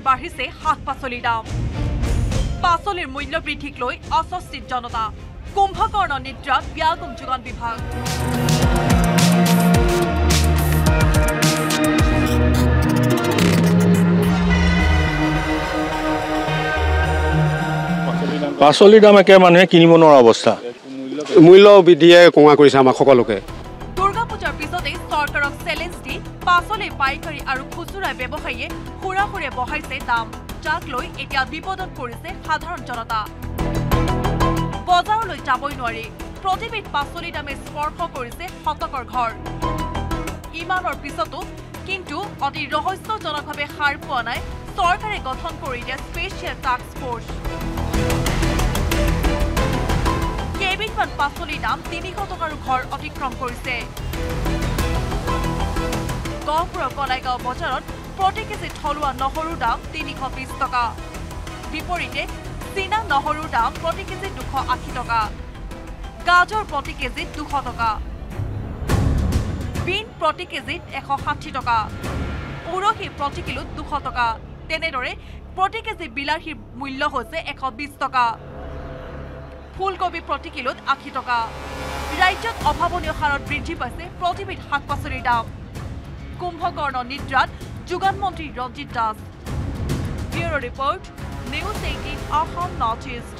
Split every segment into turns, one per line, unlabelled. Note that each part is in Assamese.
বাঢ়িছে শাক-পাচলিৰ দাম পাচলিৰ মূল্য বৃদ্ধিক লৈ অস্বস্তিত জনতা কুম্ভকৰ্ণ নিদ্ৰাত ব্যাগম যোগান বিভাগ
পাচলিৰ দাম একে মানুহে কিনিব নোৱাৰা অৱস্থা
মূল্য বৃদ্ধিয়ে কোঙা কৰিছে আমাক সকলোকে
দুৰ্গা পূজাৰ পিছতে চৰকাৰক চেলেঞ্জ দি পাচলি পাইকাৰী আৰু খুচুৰা ব্যৱসায়ীয়ে হুৰাহুৰে বঢ়াইছে দাম যাক লৈ এতিয়া বিপদত পৰিছে সাধাৰণ জনতা বজাৰলৈ যাবই নোৱাৰি প্ৰতিবিধ পাচলি দামে স্পৰ্শ কৰিছে শতকৰ ঘৰ ইমানৰ পিছতো কিন্তু অতি ৰহস্যজনকভাৱে সাৰ পোৱা নাই চৰকাৰে গঠন কৰি দিয়া স্পেচিয়েল টাস্ক ফ'ৰ্চ কেইবিধমান পাচলিৰ দাম ৩০০ টকাৰো ঘৰ অতিক্ৰম কৰিছে গহপুৰৰ কলাইগাঁও বজাৰত প্ৰতি কেজি থলুৱা নহৰুৰ দাম ৩২০ টকা বিপৰীতে চীনা নহৰুৰ দাম প্ৰতি কেজি ২৮০ টকা গাজৰ প্ৰতি কেজি ২০০ টকা বিন প্ৰতি কেজি ১৬০ টকা উৰহি প্ৰতি কিলোত ২০০ টকা তেনেদৰে প্ৰতি কেজি বিলাহীৰ মূল্য হৈছে ১২০ টকা ফুলকবি প্ৰতি কিলোত ৮০ টকা ৰাজ্যত অভাৱনীয় হাৰত বৃদ্ধি পাইছে প্ৰতিবিধ শাক-পাচলিৰ দাম কুম্ভকৰ্ণ নিদ্ৰাত যোগান মন্ত্ৰী Ranjit Das bureau report News18 Assam Northeast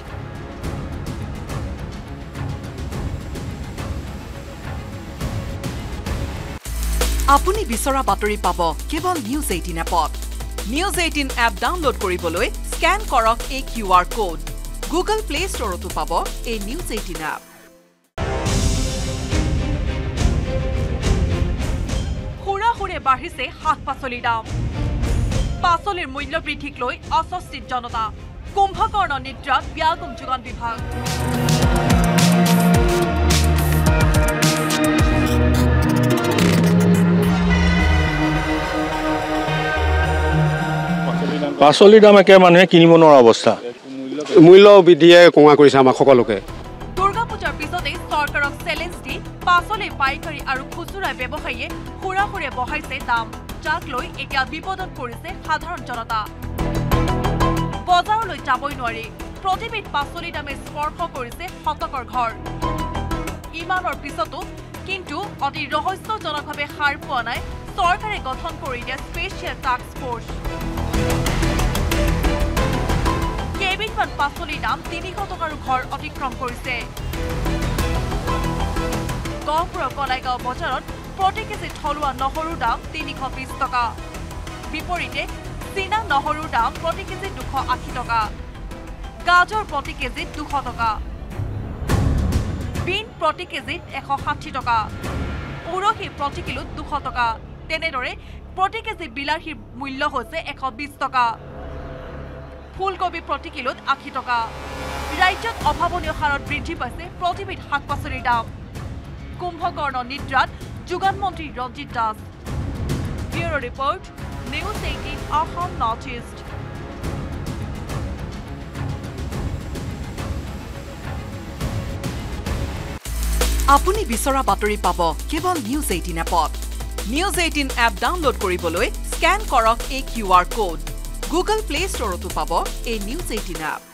আপুনি বিচৰা বাতৰি পাব কেৱল News18 এপত News18 এপ ডাউনলোড কৰিবলৈ স্ক্যান কৰক এই QR code Google Play Store পাব এই News18 এপ
হুৰাহুৰে বাঢ়িছে শাক-পাচলিৰ দাম পাচলিৰ মূল্য বৃদ্ধিক লৈ অস্বস্তিত জনতা কুম্ভকৰ্ণ নিদ্ৰাত ব্যাগম যোগান বিভাগ
পাচলিৰ দাম একে মানুহে কিনিব নোৱাৰা অৱস্থা
মূল্য বৃদ্ধিয়ে কোঙা কৰিছে আমাক সকলোকে
দুৰ্গা পূজাৰ পিছতে চৰকাৰক চেলেঞ্জ দি পাচলি পাইকাৰী আৰু খুচুৰা ব্যৱসায়ীয়ে হুৰাহুৰে বঢ়াইছে দাম যাক লৈ এতিয়া বিপদত পৰিছে সাধাৰণ জনতা বজাৰলৈ যাবই নোৱাৰি প্ৰতিবিধ পাচলি দামে স্পৰ্শ কৰিছে শতকৰ ঘৰ ইমানৰ পিছতো কিন্তু অতি ৰহস্যজনকভাৱে সাৰ পোৱা নাই চৰকাৰে গঠন কৰি দিয়া স্পেচিয়েল টাস্ক ফ'ৰ্চ কেইবিধমান পাচলিৰ দাম ৩০০ টকাৰো ঘৰ অতিক্ৰম কৰিছে গহপুৰৰ কলাইগাঁও বজাৰত প্ৰতি কেজি থলুৱা নহৰুৰ দাম ৩২০ টকা বিপৰীতে চীনা নহৰুৰ দাম প্ৰতি কেজি ২৮০ টকা গাজৰ প্ৰতি কেজি ২০০ টকা বিন প্ৰতি কেজি ১৬০ টকা উৰহি প্ৰতি কিলোত ২০০ টকা তেনেদৰে প্ৰতি কেজি বিলাহীৰ মূল্য হৈছে ১২০ টকা ফুলকবি প্ৰতি কিলোত ৮০ টকা ৰাজ্যত অভাৱনীয় হাৰত বৃদ্ধি পাইছে প্ৰতিবিধ শাক-পাচলিৰ দাম কুম্ভকৰ্ণ নিদ্ৰাত যোগান মন্ত্ৰী Ranjit Das bureau report News18 Assam Northeast
আপুনি বিচৰা বাতৰি পাব কেৱল News18 এপত News18 এপ ডাউনলোড কৰিবলৈ স্ক্যান কৰক এই QR code Google Play Store পাব এই News18 এপ